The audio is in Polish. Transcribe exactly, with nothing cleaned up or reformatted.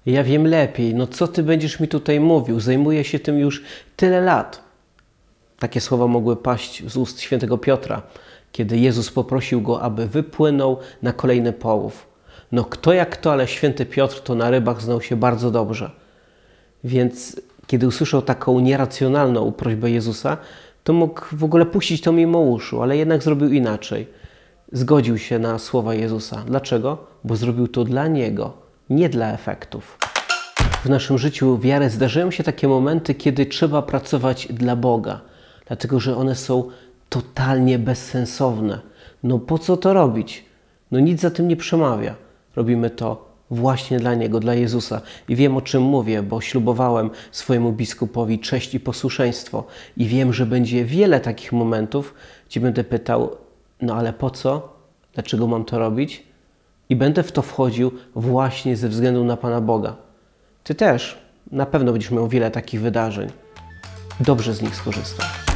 Ja wiem lepiej, no co ty będziesz mi tutaj mówił? Zajmuję się tym już tyle lat. Takie słowa mogły paść z ust świętego Piotra, kiedy Jezus poprosił go, aby wypłynął na kolejny połów. No kto jak kto, ale święty Piotr to na rybach znał się bardzo dobrze. Więc kiedy usłyszał taką nieracjonalną prośbę Jezusa, to mógł w ogóle puścić to mimo uszu, ale jednak zrobił inaczej. Zgodził się na słowa Jezusa. Dlaczego? Bo zrobił to dla Niego, nie dla efektów. W naszym życiu wiary zdarzają się takie momenty, kiedy trzeba pracować dla Boga, dlatego że one są totalnie bezsensowne. No po co to robić? No nic za tym nie przemawia. Robimy to właśnie dla Niego, dla Jezusa. I wiem, o czym mówię, bo ślubowałem swojemu biskupowi cześć i posłuszeństwo. I wiem, że będzie wiele takich momentów, gdzie będę pytał, no ale po co? Dlaczego mam to robić? I będę w to wchodził właśnie ze względu na Pana Boga. Ty też na pewno będziesz miał wiele takich wydarzeń. Dobrze z nich skorzystaj.